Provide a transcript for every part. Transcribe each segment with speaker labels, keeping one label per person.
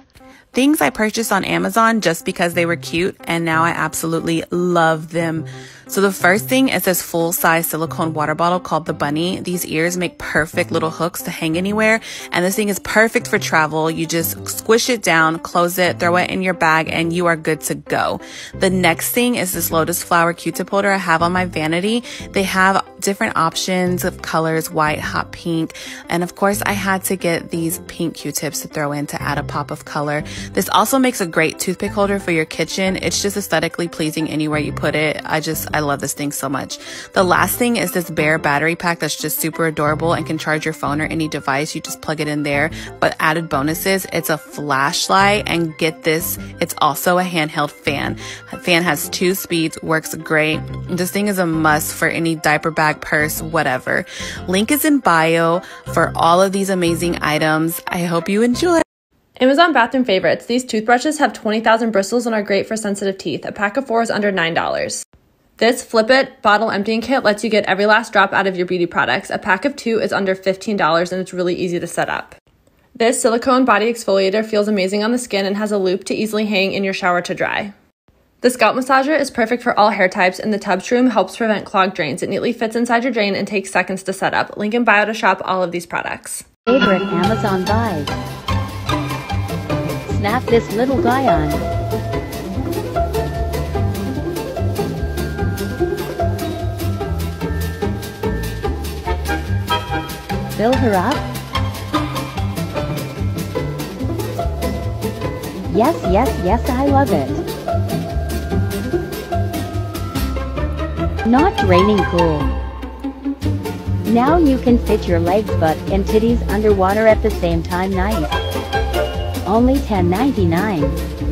Speaker 1: Things I purchased on Amazon just because they were cute, and now I absolutely love them. So the first thing is this full-size silicone water bottle called the Bunny. These ears make perfect little hooks to hang anywhere, and this thing is perfect for travel. You just squish it down, close it, throw it in your bag, and you are good to go. The next thing is this lotus flower Q-tip holder I have on my vanity. They have different options of colors, white, hot pink, and of course I had to get these pink Q-tips to throw in to add a pop of color. This also makes a great toothpick holder for your kitchen. It's just aesthetically pleasing anywhere you put it. I love this thing so much. The last thing is this Bare battery pack that's just super adorable and can charge your phone or any device. You just plug it in there. But added bonuses, it's a flashlight, and get this, it's also a handheld fan. The fan has 2 speeds, works great. This thing is a must for any diaper bag, purse, whatever. Link is in bio for all of these amazing items. I hope you enjoy.
Speaker 2: Amazon bathroom favorites. These toothbrushes have 20,000 bristles and are great for sensitive teeth. A pack of 4 is under $9. This Flip It bottle emptying kit lets you get every last drop out of your beauty products. A pack of 2 is under $15 and it's really easy to set up. This silicone body exfoliator feels amazing on the skin and has a loop to easily hang in your shower to dry. The scalp massager is perfect for all hair types, and the tub shroom helps prevent clogged drains. It neatly fits inside your drain and takes seconds to set up. Link in bio to shop all of these products.
Speaker 3: Favorite Amazon buys. Snap this little guy on. Fill her up? Yes, yes, yes, I love it. Not draining cool. Now you can fit your legs, butt, and titties underwater at the same time. Nice. Only $10.99.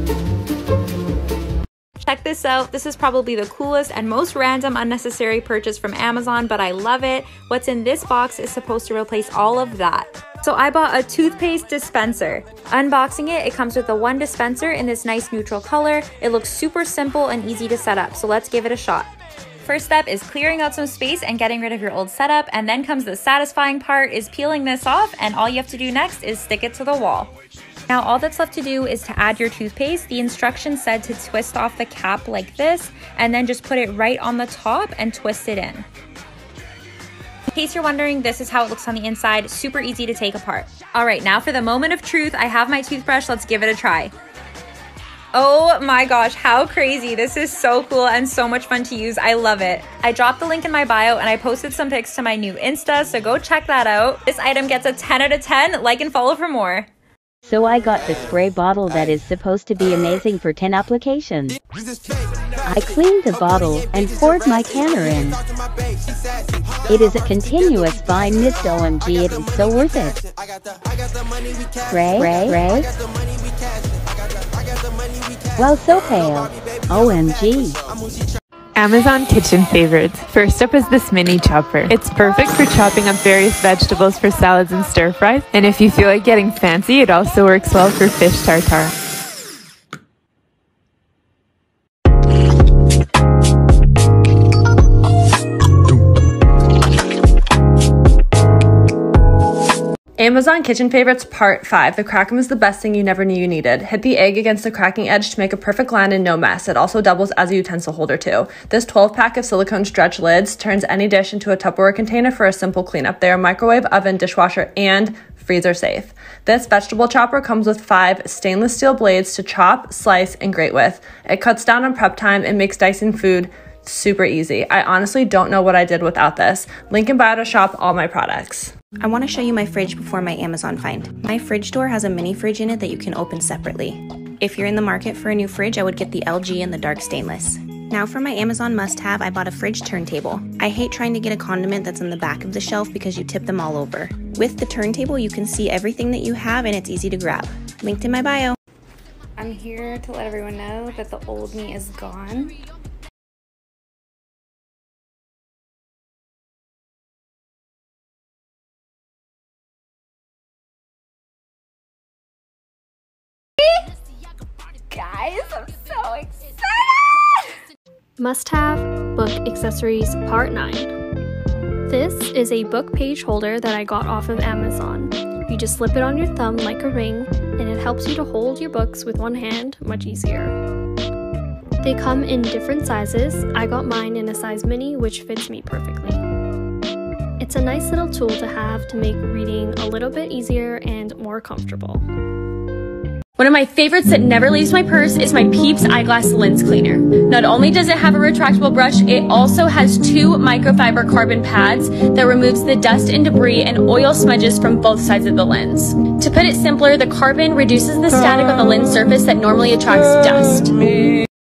Speaker 4: Check this out. This is probably the coolest and most random unnecessary purchase from Amazon, but I love it. What's in this box is supposed to replace all of that. So I bought a toothpaste dispenser. Unboxing it, it comes with a 1 dispenser in this nice neutral color. It looks super simple and easy to set up, so let's give it a shot. First step is clearing out some space and getting rid of your old setup, and then comes the satisfying part, is peeling this off, and all you have to do next is stick it to the wall. Now all that's left to do is to add your toothpaste. The instructions said to twist off the cap like this, and then just put it right on the top and twist it in. In case you're wondering, this is how it looks on the inside, super easy to take apart. All right, now for the moment of truth, I have my toothbrush, let's give it a try. Oh my gosh, how crazy. This is so cool and so much fun to use. I love it. I dropped the link in my bio and I posted some pics to my new Insta, so go check that out. This item gets a 10 out of 10. Like and follow for more.
Speaker 3: So I got the spray bottle that is supposed to be amazing for 10 applications. I cleaned the bottle and poured my canner in. It is a continuous fine mist. OMG, it is so worth it. Spray. Well, so pale. OMG.
Speaker 5: Amazon kitchen favorites. First up is this mini chopper. It's perfect for chopping up various vegetables for salads and stir fries. And if you feel like getting fancy, it also works well for fish tartare.
Speaker 2: Amazon Kitchen Favorites Part 5. The Krakem is the best thing you never knew you needed. Hit the egg against the cracking edge to make a perfect land and no mess. It also doubles as a utensil holder too. This 12-pack of silicone stretch lids turns any dish into a Tupperware container for a simple cleanup. They are microwave, oven, dishwasher, and freezer safe. This vegetable chopper comes with 5 stainless steel blades to chop, slice, and grate with. It cuts down on prep time and makes dicing food super easy. I honestly don't know what I did without this. Link in bio to shop all my products.
Speaker 6: I want to show you my fridge before my Amazon find. My fridge door has a mini fridge in it that you can open separately. If you're in the market for a new fridge, I would get the LG and the dark stainless. Now for my Amazon must-have, I bought a fridge turntable. I hate trying to get a condiment that's in the back of the shelf because you tip them all over. With the turntable, you can see everything that you have and it's easy to grab. Linked in my bio.
Speaker 7: I'm here to let everyone know that the old me is gone. Guys, I'm so excited!
Speaker 8: Must-have book accessories part 9. This is a book page holder that I got off of Amazon. You just slip it on your thumb like a ring, and it helps you to hold your books with one hand much easier. They come in different sizes. I got mine in a size mini, which fits me perfectly. It's a nice little tool to have to make reading a little bit easier and more comfortable.
Speaker 2: One of my favorites that never leaves my purse is my Peeps Eyeglass Lens Cleaner. Not only does it have a retractable brush, it also has 2 microfiber carbon pads that removes the dust and debris and oil smudges from both sides of the lens. To put it simpler, the carbon reduces the static on the lens surface that normally attracts dust.